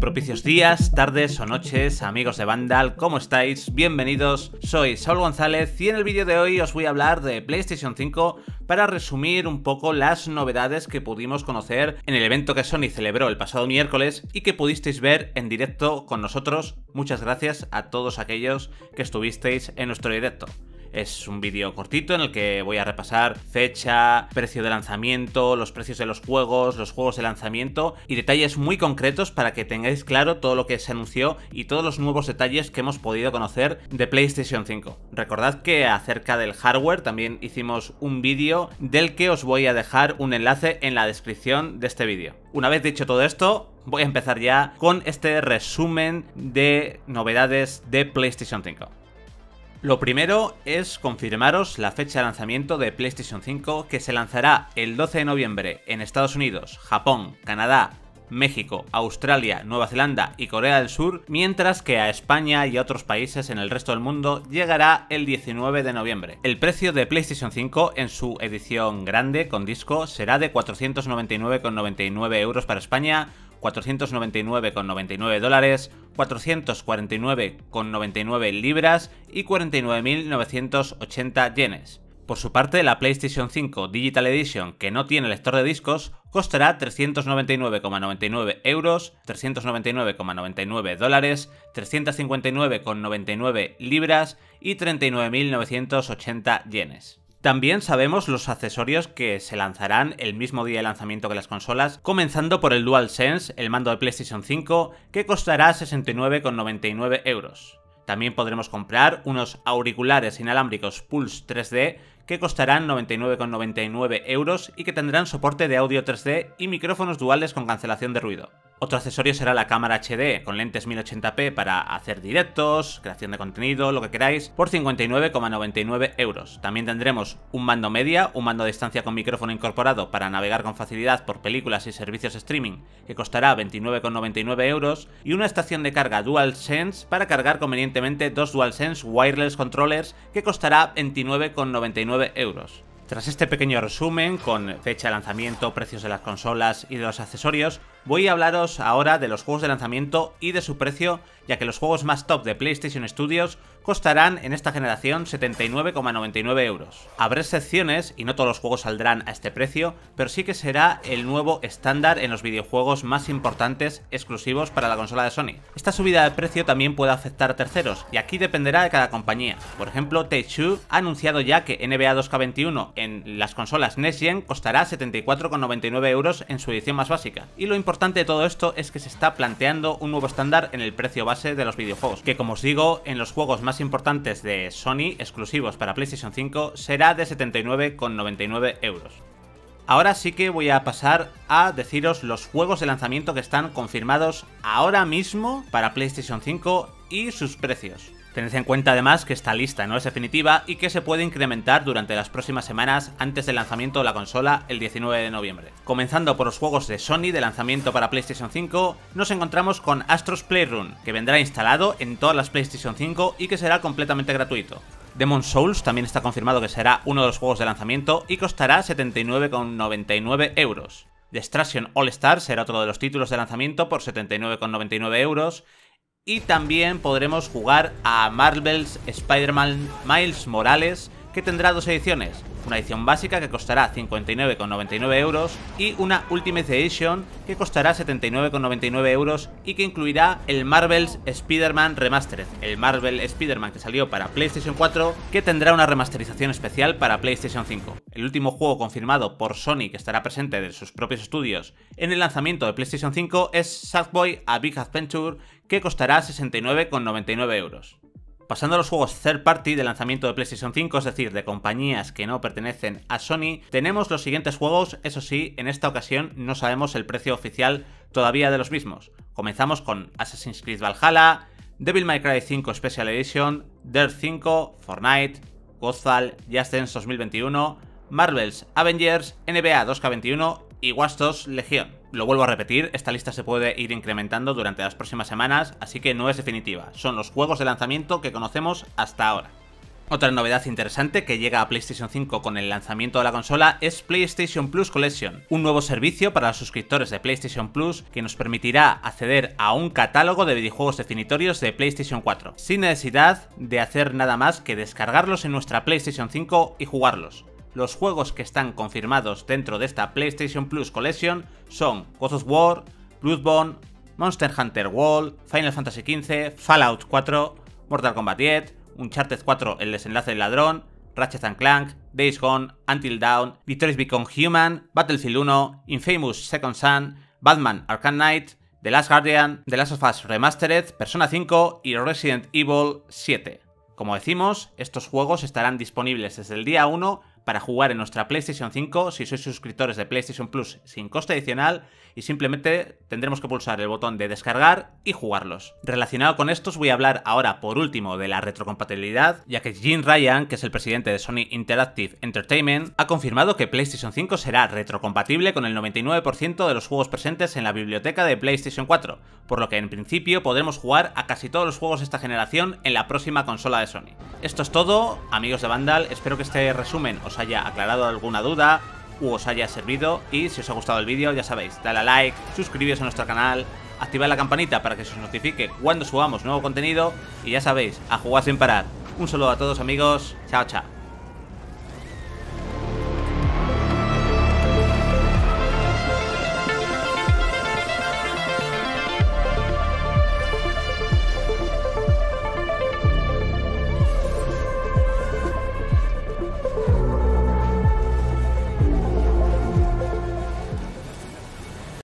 Propicios días, tardes o noches, amigos de Vandal, ¿cómo estáis? Bienvenidos, soy Saúl González y en el vídeo de hoy os voy a hablar de PlayStation 5 para resumir un poco las novedades que pudimos conocer en el evento que Sony celebró el pasado miércoles y que pudisteis ver en directo con nosotros. Muchas gracias a todos aquellos que estuvisteis en nuestro directo. Es un vídeo cortito en el que voy a repasar fecha, precio de lanzamiento, los precios de los juegos de lanzamiento y detalles muy concretos para que tengáis claro todo lo que se anunció y todos los nuevos detalles que hemos podido conocer de PlayStation 5. Recordad que acerca del hardware también hicimos un vídeo del que os voy a dejar un enlace en la descripción de este vídeo. Una vez dicho todo esto, voy a empezar ya con este resumen de novedades de PlayStation 5. Lo primero es confirmaros la fecha de lanzamiento de PlayStation 5, que se lanzará el 12 de noviembre en Estados Unidos, Japón, Canadá, México, Australia, Nueva Zelanda y Corea del Sur, mientras que a España y a otros países en el resto del mundo llegará el 19 de noviembre. El precio de PlayStation 5 en su edición grande con disco será de 499,99 euros para España, 499,99 dólares, 449,99 libras y 49.980 yenes. Por su parte, la PlayStation 5 Digital Edition, que no tiene lector de discos, costará 399,99 euros, 399,99 dólares, 359,99 libras y 39.980 yenes. También sabemos los accesorios que se lanzarán el mismo día de lanzamiento que las consolas, comenzando por el DualSense, el mando de PlayStation 5, que costará 69,99 euros. También podremos comprar unos auriculares inalámbricos Pulse 3D que costarán 99,99 euros y que tendrán soporte de audio 3D y micrófonos duales con cancelación de ruido. Otro accesorio será la cámara HD con lentes 1080p para hacer directos, creación de contenido, lo que queráis, por 59,99 euros. También tendremos un mando media, un mando a distancia con micrófono incorporado para navegar con facilidad por películas y servicios streaming, que costará 29,99 euros, y una estación de carga DualSense para cargar convenientemente dos DualSense Wireless Controllers, que costará 29,99 euros. Tras este pequeño resumen con fecha de lanzamiento, precios de las consolas y de los accesorios, voy a hablaros ahora de los juegos de lanzamiento y de su precio, ya que los juegos más top de PlayStation Studios costarán en esta generación 79,99 euros. Habrá excepciones y no todos los juegos saldrán a este precio, pero sí que será el nuevo estándar en los videojuegos más importantes exclusivos para la consola de Sony. Esta subida de precio también puede afectar a terceros y aquí dependerá de cada compañía. Por ejemplo, Take-Two ha anunciado ya que NBA 2K21 en las consolas Next Gen costará 74,99 euros en su edición más básica. Y lo importante de todo esto es que se está planteando un nuevo estándar en el precio base de los videojuegos, que como os digo, en los juegos más importantes de Sony exclusivos para PlayStation 5 será de 79,99 euros. Ahora sí que voy a pasar a deciros los juegos de lanzamiento que están confirmados ahora mismo para PlayStation 5 y sus precios. Tened en cuenta además que esta lista no es definitiva y que se puede incrementar durante las próximas semanas antes del lanzamiento de la consola el 19 de noviembre. Comenzando por los juegos de Sony de lanzamiento para PlayStation 5, nos encontramos con Astro's Playroom, que vendrá instalado en todas las PlayStation 5 y que será completamente gratuito. Demon's Souls también está confirmado que será uno de los juegos de lanzamiento y costará 79,99 euros. Destruction All Stars será otro de los títulos de lanzamiento por 79,99 euros. Y también podremos jugar a Marvel's Spider-Man Miles Morales, que tendrá dos ediciones. Una edición básica que costará 59,99 euros y una Ultimate Edition que costará 79,99 euros y que incluirá el Marvel's Spider-Man Remastered, el Marvel Spider-Man que salió para PlayStation 4, que tendrá una remasterización especial para PlayStation 5. El último juego confirmado por Sony que estará presente de sus propios estudios en el lanzamiento de PlayStation 5 es Sackboy: A Big Adventure, que costará 69,99 euros. Pasando a los juegos third party de lanzamiento de PlayStation 5, es decir, de compañías que no pertenecen a Sony, tenemos los siguientes juegos. Eso sí, en esta ocasión no sabemos el precio oficial todavía de los mismos. Comenzamos con Assassin's Creed Valhalla, Devil May Cry 5 Special Edition, Dirt 5, Fortnite, Godfall, Just Dance 2021, Marvel's Avengers, NBA 2K21 y Watch Dogs Legion. Lo vuelvo a repetir, esta lista se puede ir incrementando durante las próximas semanas, así que no es definitiva. Son los juegos de lanzamiento que conocemos hasta ahora. Otra novedad interesante que llega a PlayStation 5 con el lanzamiento de la consola es PlayStation Plus Collection, un nuevo servicio para los suscriptores de PlayStation Plus que nos permitirá acceder a un catálogo de videojuegos definitorios de PlayStation 4, sin necesidad de hacer nada más que descargarlos en nuestra PlayStation 5 y jugarlos. Los juegos que están confirmados dentro de esta PlayStation Plus Collection son God of War, Bloodborne, Monster Hunter World, Final Fantasy XV, Fallout 4, Mortal Kombat 10, Uncharted 4 El desenlace del ladrón, Ratchet & Clank, Days Gone, Until Dawn, Detroit Become Human, Battlefield 1, Infamous Second Son, Batman Arkham Knight, The Last Guardian, The Last of Us Remastered, Persona 5 y Resident Evil 7. Como decimos, estos juegos estarán disponibles desde el día 1 para jugar en nuestra PlayStation 5 si sois suscriptores de PlayStation Plus sin coste adicional y simplemente tendremos que pulsar el botón de descargar y jugarlos. Relacionado con esto os voy a hablar ahora por último de la retrocompatibilidad, ya que Jim Ryan, que es el presidente de Sony Interactive Entertainment, ha confirmado que PlayStation 5 será retrocompatible con el 99% de los juegos presentes en la biblioteca de PlayStation 4, por lo que en principio podremos jugar a casi todos los juegos de esta generación en la próxima consola de Sony. Esto es todo, amigos de Vandal, espero que este resumen os haya aclarado alguna duda u os haya servido, y si os ha gustado el vídeo ya sabéis, dale a like, suscribiros a nuestro canal, activad la campanita para que se os notifique cuando subamos nuevo contenido y ya sabéis, a jugar sin parar. Un saludo a todos amigos, chao chao.